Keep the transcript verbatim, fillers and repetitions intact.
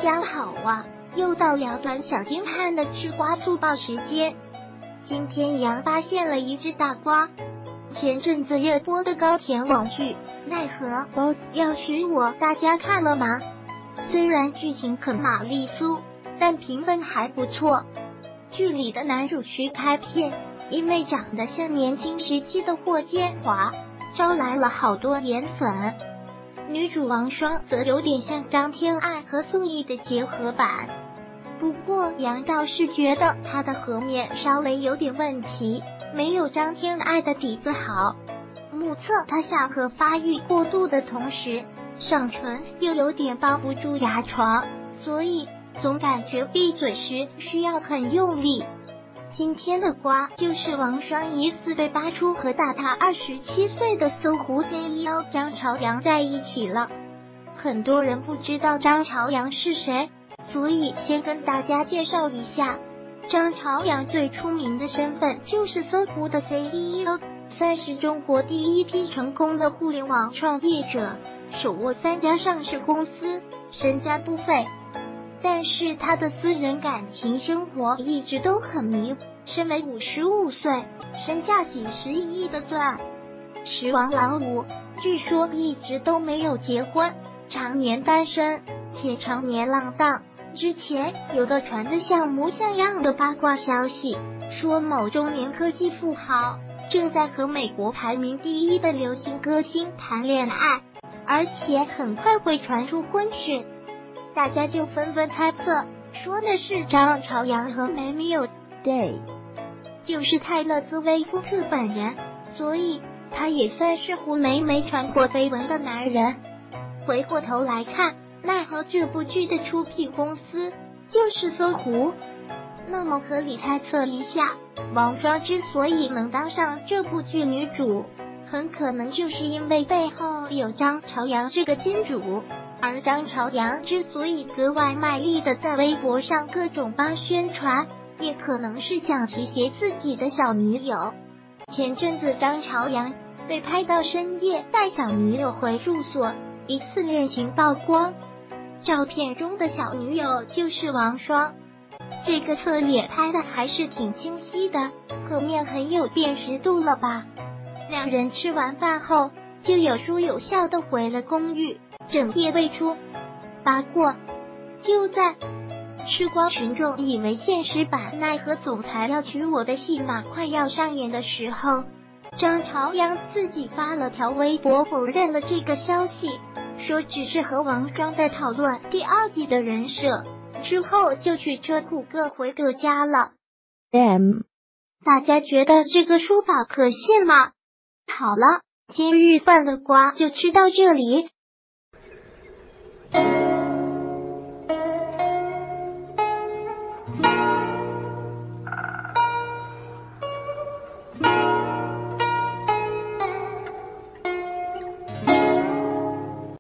家好啊，又到了短小精悍的吃瓜速报时间。今天杨发现了一只大瓜，前阵子热播的高甜网剧《奈何 Boss 要娶我》，大家看了吗？虽然剧情很玛丽苏，但评分还不错。剧里的男主徐开片，因为长得像年轻时期的霍建华，招来了好多颜粉。女主王霜则有点像张天爱和宋轶的结合版，不过杨倒是觉得她的颌面稍微有点问题，没有张天爱的底子好。目测她下颌发育过度的同时，上唇又有点包不住牙床，所以总感觉闭嘴时需要很用力。今天的瓜就是王霜疑似被扒出和大她二十七岁的搜狐 C E O 张朝阳在一起了。很多人不知道张朝阳是谁，所以先跟大家介绍一下。张朝阳最出名的身份就是搜狐的 C E O， 算是中国第一批成功的互联网创业者，手握三家上市公司，身家不菲。但是他的私人感情生活一直都很迷，身为五十五岁，身价几十亿的钻石王老五，据说一直都没有结婚，常年单身，且常年浪荡。之前有个传得像模像样的八卦消息，说某中年科技富豪正在和美国排名第一的流行歌星谈恋爱，而且很快会传出婚讯。大家就纷纷猜测，说的是张朝阳和梅米有 Day， 就是泰勒斯威夫特本人，所以他也算是胡梅梅传过绯闻的男人。回过头来看，奈何这部剧的出品公司就是搜狐，那么合理猜测一下，王霜之所以能当上这部剧女主，很可能就是因为背后有张朝阳这个金主。而张朝阳之所以格外卖力的在微博上各种帮宣传，也可能是想提携自己的小女友。前阵子张朝阳被拍到深夜带小女友回住所，疑似恋情曝光，照片中的小女友就是王霜。这个侧脸拍的还是挺清晰的，颌面很有辨识度了吧。两人吃完饭后就有说有笑的回了公寓，整夜未出。八卦就在吃瓜群众以为现实版奈何总裁要娶我的戏码快要上演的时候，张朝阳自己发了条微博否认了这个消息，说只是和王霜在讨论第二季的人设，之后就去车库各回各家了。M， 大家觉得这个说法可信吗？好了，今日份的瓜就吃到这里，